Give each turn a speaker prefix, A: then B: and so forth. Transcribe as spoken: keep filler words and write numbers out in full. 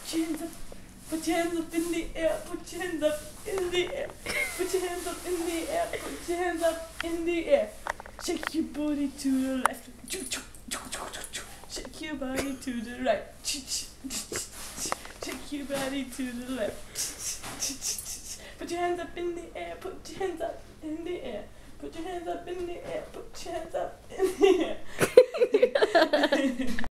A: Put your hands up. Put your hands up in the air. Put your hands up in the air. Put your hands up in the air. Put your hands up in the air. Shake your booty to the left. Shake your body to the right. Shake your body to the left. Put your hands up in the air. Put your hands up in the air. Put your hands up in the air. Put your hands up in the air.